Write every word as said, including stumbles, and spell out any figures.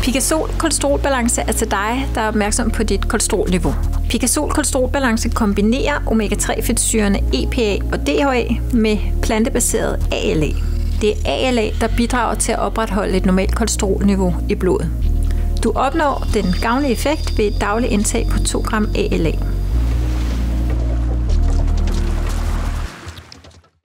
Pikazol kolesterolbalance er til dig, der er opmærksom på dit kolesterolniveau. Pikazol kolesterolbalance kombinerer omega tre fedtsyrerne E P A og D H A med plantebaseret A L A. Det er A L A, der bidrager til at opretholde et normalt kolesterolniveau i blodet. Du opnår den gavnlige effekt ved et dagligt indtag på to gram A L A.